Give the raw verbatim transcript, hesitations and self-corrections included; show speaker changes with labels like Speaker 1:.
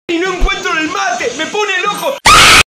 Speaker 1: y no encuentro el mate. Me pone loco.